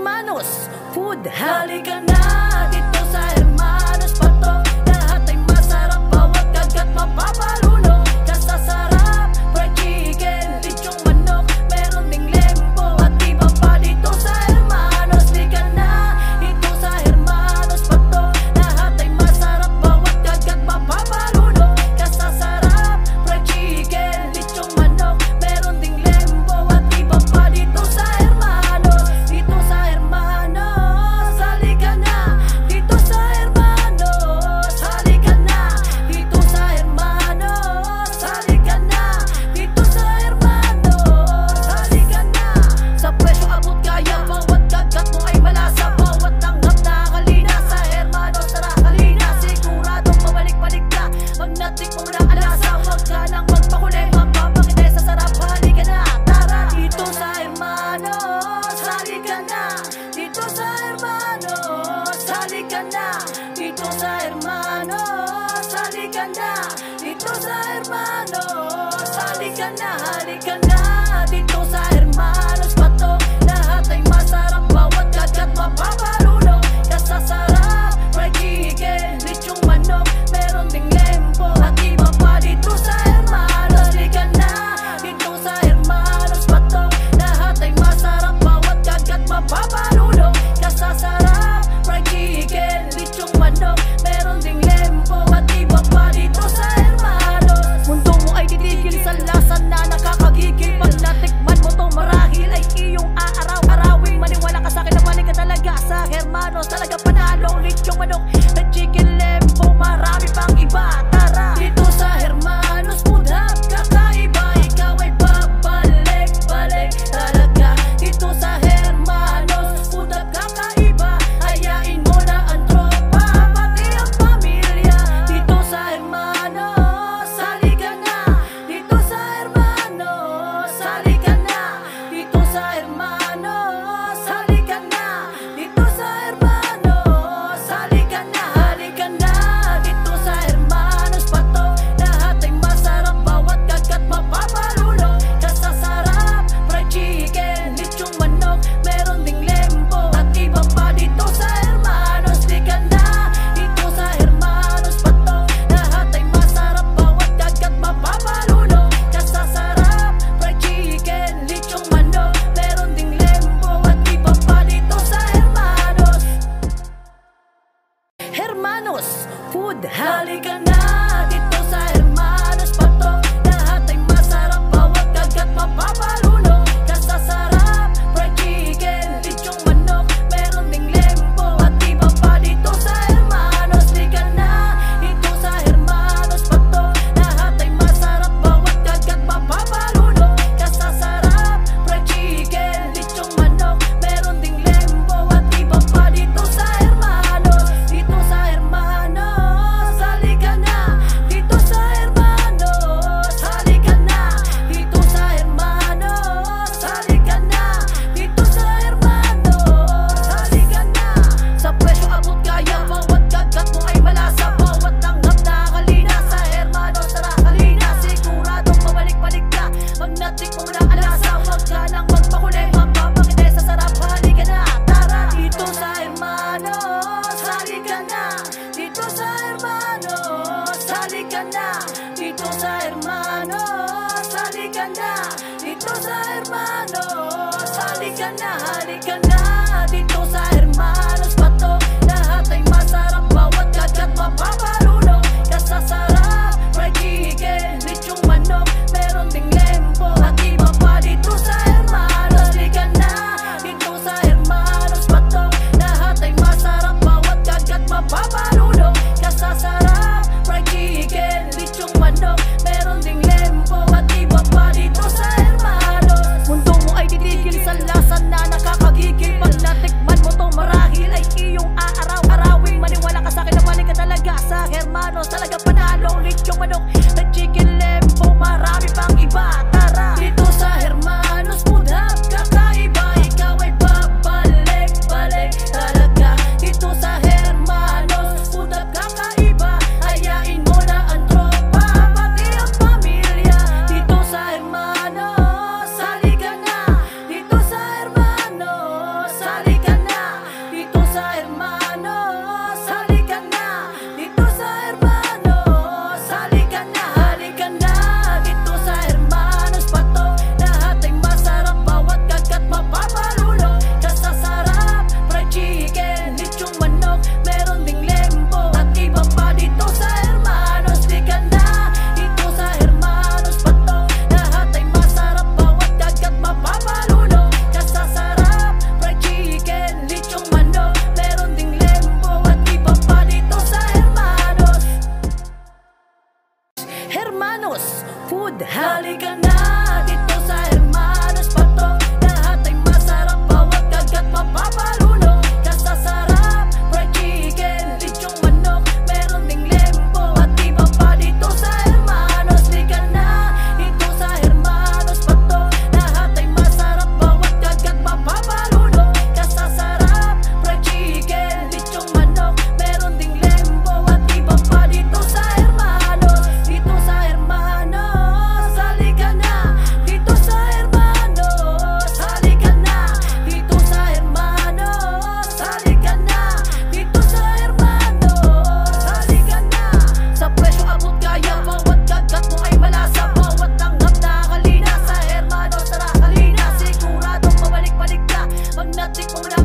Hermanos Food Hub. Halika na dito sa Hermanos Pato. Lahat ay masarap, bawat kagat mapapalunok. Kasasarap, fried chicken, lechong manok, meron ding lempo at iba pa dito sa Hermanos. Halika na dito sa Hermanos Pato. Lahat ay masarap, bawat kagat mapapalunok. Kasasarap, fried chicken, lechong manok, meron ding lempo at iba pa dito sa Hermanos. Dito sa Hermanos, halika na halika na dito sa Hermanos. Halika na dito sa Hermanos. Halika na dito sa Hermanos. Pato, lahat ay masarap, bawat kagat mapapalunok. Kasasarap, fried chicken, lechong manok, meron ding lembo at iba pa dito sa Hermanos. Halika na dito sa Hermanos. Pato, lahat ay masarap, bawat kagat mapapalunok. Kasasarap, fried chicken, lechong manok, meron ding lembo at iba pa dito sa Hermanos. Hermanos Food Hub. Halika na dito sa Hermanos. Pato, lahat ay masarap, bawat kagat mapapalunok. Kasasarap, fried chicken, lechong manok, meron ding lembo at iba pa dito sa Hermanos. Halika na dito sa Hermanos. Pato, lahat ay masarap, bawat kagat mapapalunok. Kasasarap, fried chicken, lechong manok, meron ding lembo at iba pa dito sa Hermanos. Dito sa Hermanos. Halika na dito sa Hermanos. Halika na dito sa Hermanos. Halika na dito sa Hermanos. Halika na. Sa presyo abot kaya, bawat kagat mo ay malasa, bawat tanggap nakakalina. Sa Hermanos tara halina, siguradong mabalik-balik ka pag natikmang na